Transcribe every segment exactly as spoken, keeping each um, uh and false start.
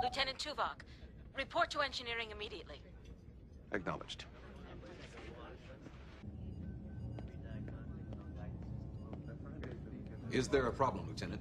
Lieutenant Tuvok, report to engineering immediately. Acknowledged. Is there a problem, Lieutenant?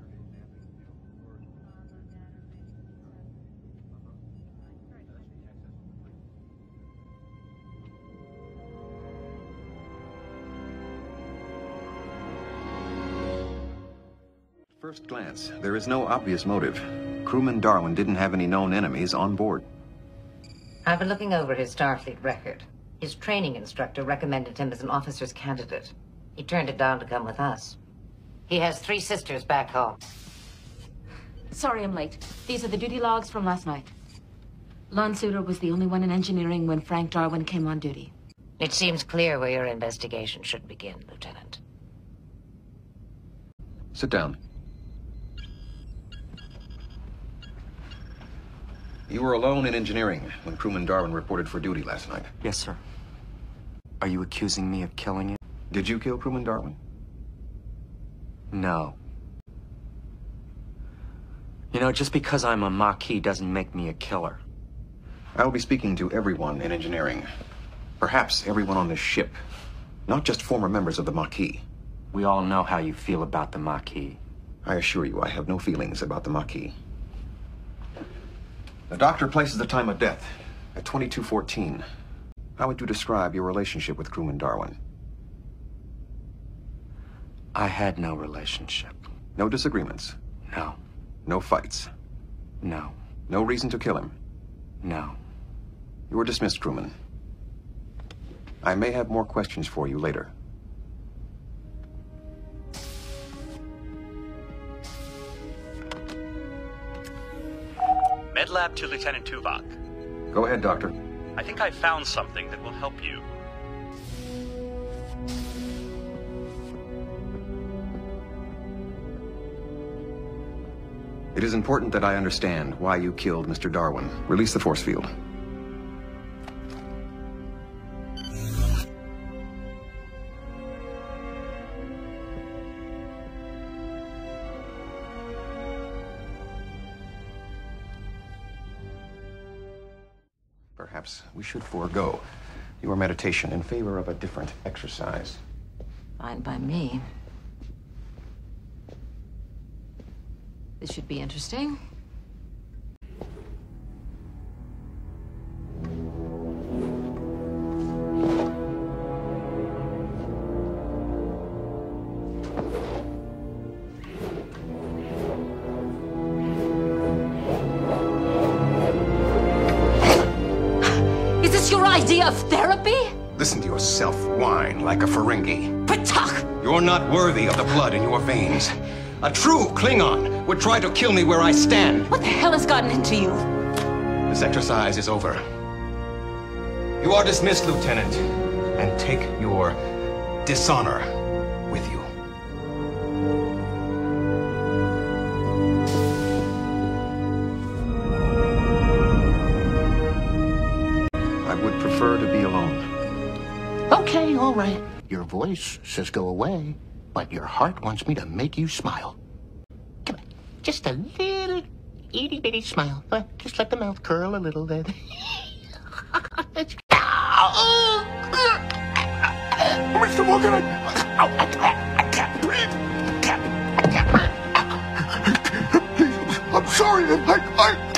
First glance, there is no obvious motive. Crewman Darwin didn't have any known enemies on board. I've been looking over his Starfleet record. His training instructor recommended him as an officer's candidate. He turned it down to come with us. He has three sisters back home. Sorry I'm late. These are the duty logs from last night. Lon Suter was the only one in engineering when Frank Darwin came on duty. It seems clear where your investigation should begin, Lieutenant. Sit down. You were alone in engineering when Crewman Darwin reported for duty last night. Yes, sir. Are you accusing me of killing you? Did you kill Crewman Darwin? No. You know, just because I'm a Maquis doesn't make me a killer. I will be speaking to everyone in engineering. Perhaps everyone on this ship. Not just former members of the Maquis. We all know how you feel about the Maquis. I assure you, I have no feelings about the Maquis. The doctor places the time of death at twenty-two fourteen. How would you describe your relationship with Crewman Darwin? I had no relationship. No disagreements? No. No fights? No. No reason to kill him? No. You are dismissed, crewman. I may have more questions for you later. Medlab to Lieutenant Tuvok. Go ahead, Doctor. I think I found something that will help you. It is important that I understand why you killed Mister Darwin. Release the force field. Perhaps we should forego your meditation in favor of a different exercise. Fine by me. This should be interesting. Is this your idea of therapy? Listen to yourself whine like a Ferengi. Patak! You're not worthy of the blood in your veins. A true Klingon would try to kill me where I stand. What the hell has gotten into you? This exercise is over. You are dismissed, Lieutenant, and take your dishonor with you. I would prefer to be alone. Okay, all right. Your voice says go away, but your heart wants me to make you smile. Come on, just a little itty-bitty smile. Uh, just let the mouth curl a little then. Mister Morgan, I, I, I, I can't breathe. I can't, I can't breathe. Please, I'm sorry. I, I...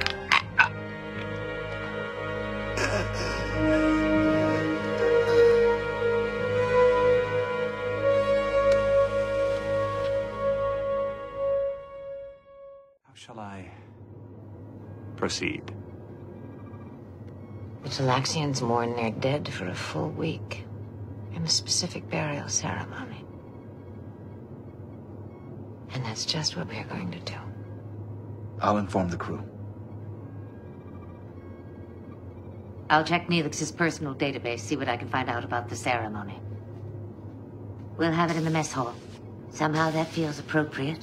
How shall I proceed? The Talaxians mourn their dead for a full week in a specific burial ceremony. And that's just what we're going to do. I'll inform the crew. I'll check Neelix's personal database, see what I can find out about the ceremony. We'll have it in the mess hall. Somehow that feels appropriate.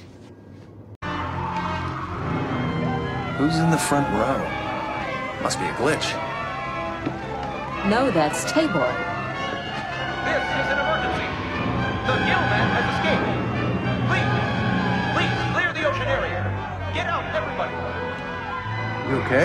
Who's in the front row? Must be a glitch. No, that's Tabor. This is an emergency. The Gillman has escaped. Please, please clear the ocean area. Get out, everybody. You okay?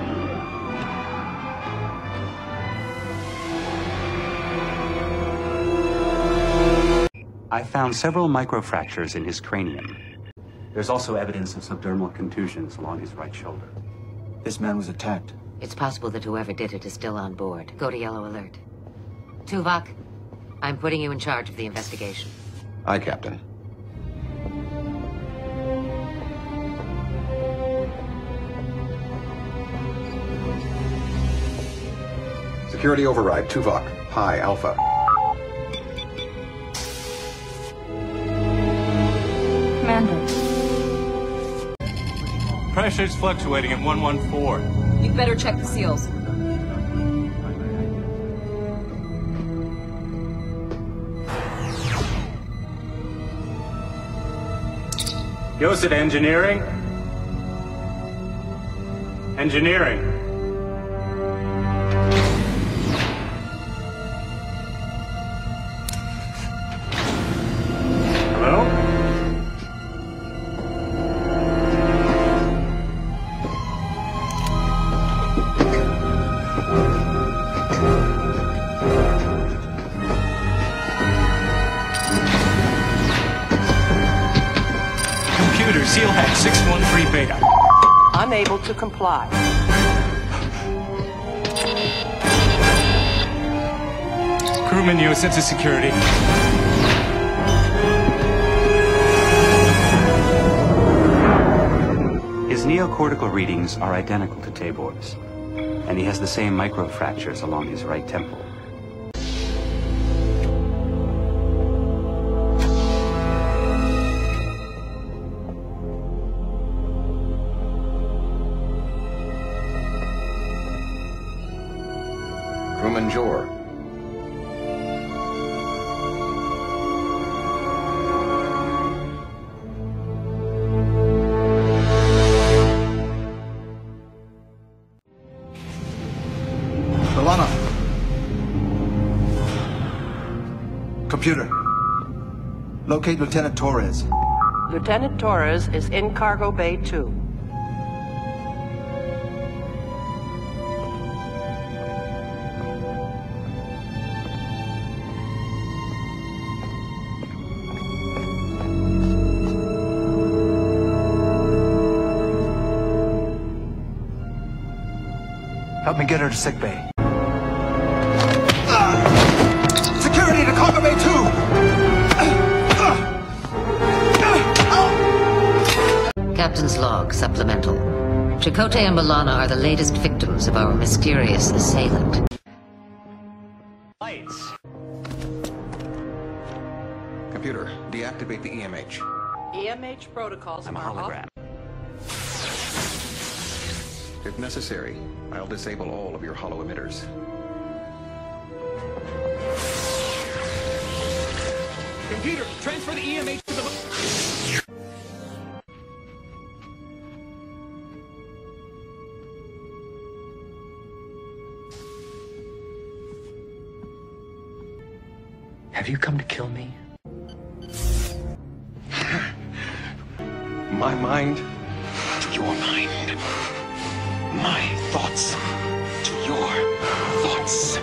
I found several microfractures in his cranium. There's also evidence of subdermal contusions along his right shoulder. This man was attacked. It's possible that whoever did it is still on board. Go to yellow alert. Tuvok, I'm putting you in charge of the investigation. Aye, Captain. Security override, Tuvok. Hi, Alpha. Commander. Pressure's fluctuating at one one four. You'd better check the seals. Yosed engineering? Engineering. Hello? Computer, seal hack six one three beta. Unable to comply. Crewman, you sense of security. His neocortical readings are identical to Tabor's, and he has the same microfractures along his right temple. Crewman Jor. Milana. Computer. Locate Lieutenant Torres. Lieutenant Torres is in cargo bay two. Help me get her to sickbay. Security to cargo bay two! Captain's log, supplemental. Chakotay and Milana are the latest victims of our mysterious assailant. Lights. Computer, deactivate the E M H. E M H protocols I'm a are off. hologram. If necessary, I'll disable all of your hollow emitters. Computer, transfer the E M H to the... Have you come to kill me? My mind To your mind. My thoughts to your thoughts.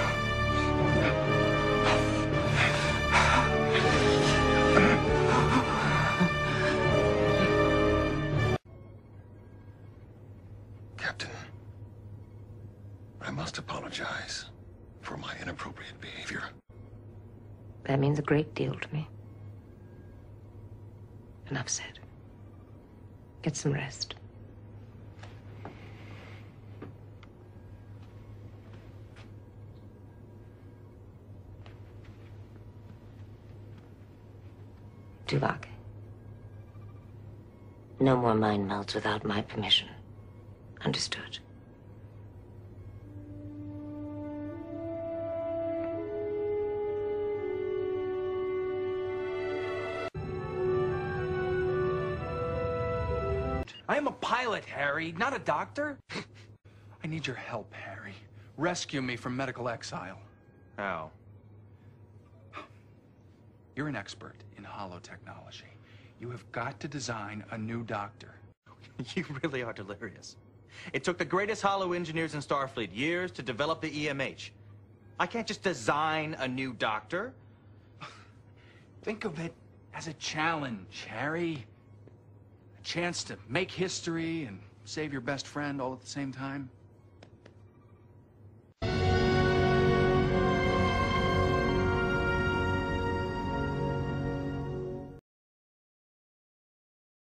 Captain, I must apologize for my inappropriate behavior. That means a great deal to me. Enough said. Get some rest. Tuvok. No more mind melds without my permission. Understood. I am a pilot, Harry, not a doctor. I need your help, Harry. Rescue me from medical exile. How? You're an expert in holotechnology. You have got to design a new doctor. You really are delirious. It took the greatest hollow engineers in Starfleet years to develop the E M H. I can't just design a new doctor. Think of it as a challenge, Harry. A chance to make history and save your best friend all at the same time.